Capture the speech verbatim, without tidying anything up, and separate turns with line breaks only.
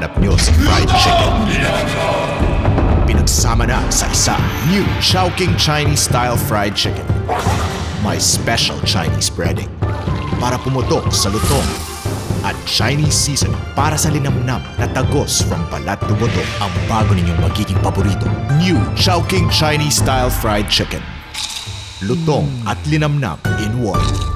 hinahanap nyo sa fried chicken. Pinagsama na sa isa, new Chowking Chinese-style fried chicken. May special Chinese breading para pumutok sa lutong at Chinese seasoning para sa linamnam na tagos from balat to buto. Ang bago ninyong magiging paborito, new Chowking Chinese-style fried chicken. Lutong at linamnam in one.